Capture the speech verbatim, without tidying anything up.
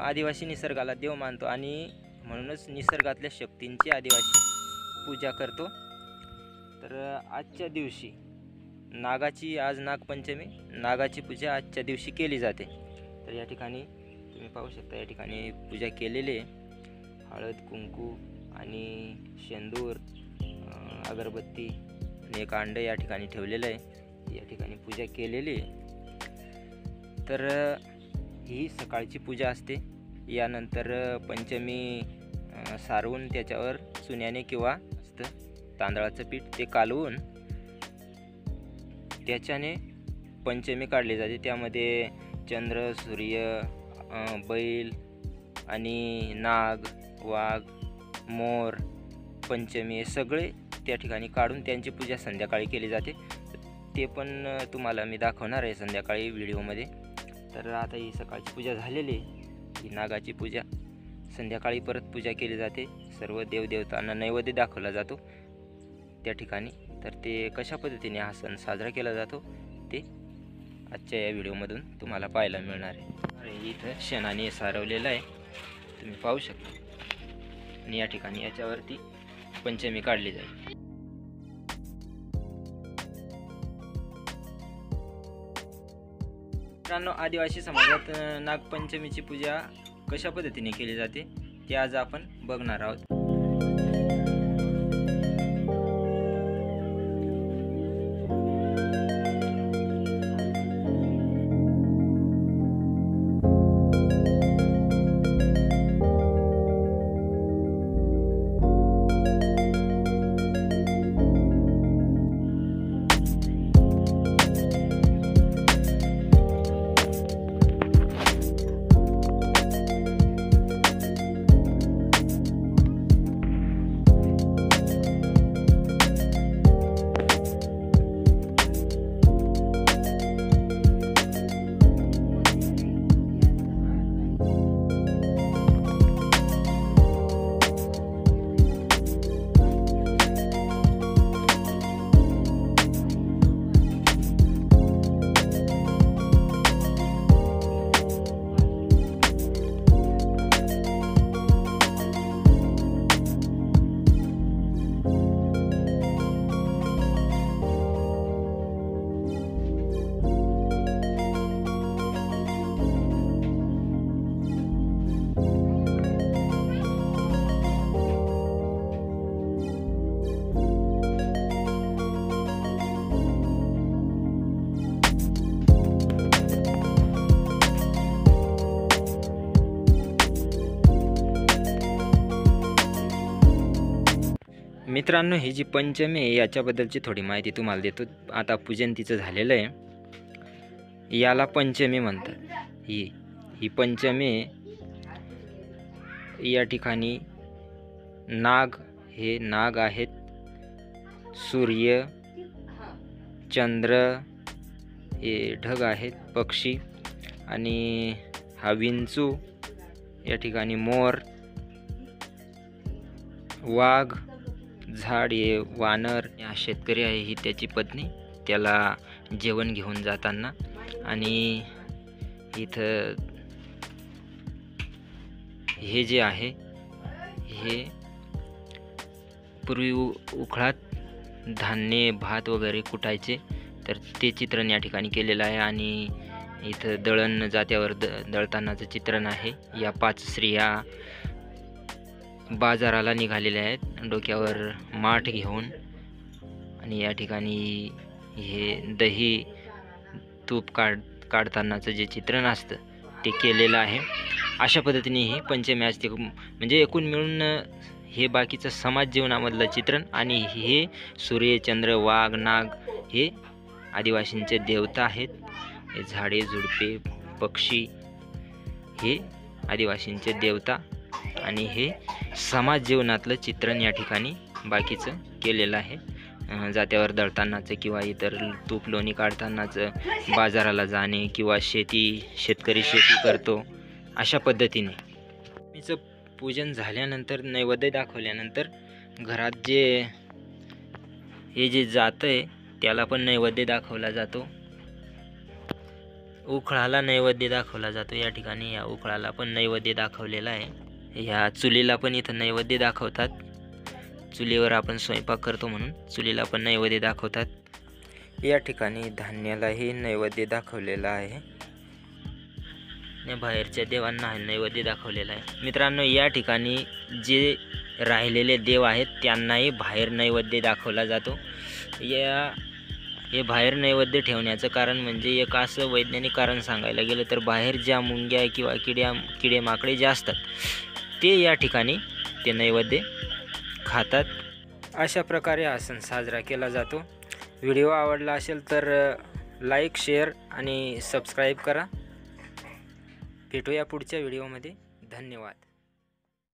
आदिवासी निसर्गाला देव मानतो आणि म्हणूनच निसर्गातल्या शक्तींची आदिवासी पूजा करतो। तर आजच्या दिवशी नागाची, आज नागपंचमी, नागाची पूजा आजच्या दिवशी केली जाते। तर या ठिकाणी तुम्ही पाहू शकता, या ठिकाणी पूजा केलेली आहे। हळद, कुंकू आणि शेंदूर, अगरबत्ती आणि एक अंड या ठिकाणी ठेवलेलं आहे। या ठिकाणी पूजा केलेली आहे। तर ही सकाळची पूजा असते। यानंतर पंचमी सारवून त्याच्यावर चुन्याने किंवा तांदळाचं पीठ ते कालवून त्याच्याने पंचमी काढली जाते। त्यामध्ये चंद्र, सूर्य, बैल आणि नाग, वाघ, मोर, पंचमी सगळे त्या ठिकाणी काढून त्यांची पूजा संध्याकाळी केली जाते। ते पण तुम्हाला मी दाखवणार आहे संध्याकाळी व्हिडिओमध्ये। तर आता ही सकाळची पूजा झालेली आहे। ही नागाची पूजा संध्याकाळी परत पूजा केली जाते। सर्व देवदेवतांना नैवेद्य दाखवला जातो त्या ठिकाणी। तर ते कशा पद्धतीने हा सण साजरा केला जातो ते आजच्या या व्हिडिओमधून तुम्हाला पाहायला मिळणार आहे। इथं शेणाने सारवलेलं आहे, तुम्ही पाहू शकता। आणि या ठिकाणी याच्यावरती पंचमी काढली जाईल। मित्रांनो, आदिवासी समाजात नागपंचमीची पूजा कशा पद्धतीने केली जाते ते आज आपण बघणार आहोत। मित्रांनो, ही जी पंचमी आहे याच्याबद्दलची थोडी माहिती तुम्हाला देतो। आता पूजन तिचं झालेलं आहे, याला पंचमी म्हणतात। ही ही पंचमी या ठिकाणी नाग, हे नाग आहेत, सूर्य, चंद्र, हे ढग आहेत, पक्षी, आणि हा विंचू, या ठिकाणी मोर, वाघ, झाड, हे वानर, हा शेतकरी आहे, ही त्याची पत्नी, त्याला जेवण घेऊन जाताना। आणि इथं हे जे आहे हे पूर्वी उखळात धान्य, भात वगैरे कुटायचे, तर ते चित्रण या ठिकाणी केलेलं आहे। आणि इथं दळण जात्यावर द दळतानाचं चित्रण आहे। या पाच स्त्रिया बाजाराला निघालेल्या आहेत, डोक्यावर माठ घेऊन। आणि या ठिकाणी हे दही, तूप काढ काढतानाचं जे चित्रण असतं ते केलेलं आहे। अशा पद्धतीने ही पंचमी असते। म्हणजे एकूण मिळून हे बाकीचं समाज जीवनामधलं चित्रण, आणि हे सूर्य, चंद्र, वाघ, नाग हे आदिवासींचे देवता आहेत। हे झाडे, झुडपे, पक्षी हे आदिवासींचे देवता, आणि हे समाज जीवनातलं चित्रण या ठिकाणी बाकीचं केलेलं आहे। जात्यावर दळतानाचं किंवा इतर तूप लोणी काढतानाचं, बाजाराला जाणे किंवा शेती, शेतकरी शेती करतो अशा पद्धतीने। हिचं पूजन झाल्यानंतर, नैवेद्य दाखवल्यानंतर घरात जे हे जे जातं आहे त्याला पण नैवेद्य दाखवला जातो। उखळाला नैवेद्य दाखवला जातो। या ठिकाणी या उखळाला पण नैवेद्य दाखवलेला आहे। ह्या चुलीला पण इथं नैवेद्य दाखवतात। चुलीवर आपण स्वयंपाक करतो म्हणून चुलीला पण नैवेद्य दाखवतात। या ठिकाणी धान्यालाही नैवेद्य दाखवलेला आहे। या बाहेरच्या देवांना नैवेद्य दाखवलेला आहे। मित्रांनो, या ठिकाणी जे राहिलेले देव आहेत त्यांनाही बाहेर नैवेद्य दाखवला जातो। या हे बाहेर नैवेद्य ठेवण्याचं कारण म्हणजे एक असं वैज्ञानिक कारण सांगायला गेलं तर बाहेर ज्या मुंग्या किंवा किड्या किडे माकडे जे असतात ते या ठिकाणी ते नैवेद्य खातात। अशा प्रकारे हा सण साजरा केला जातो। व्हिडिओ आवडला असेल तर लाईक, शेअर आणि सबस्क्राईब करा। भेटूया पुढच्या व्हिडिओमध्ये। धन्यवाद।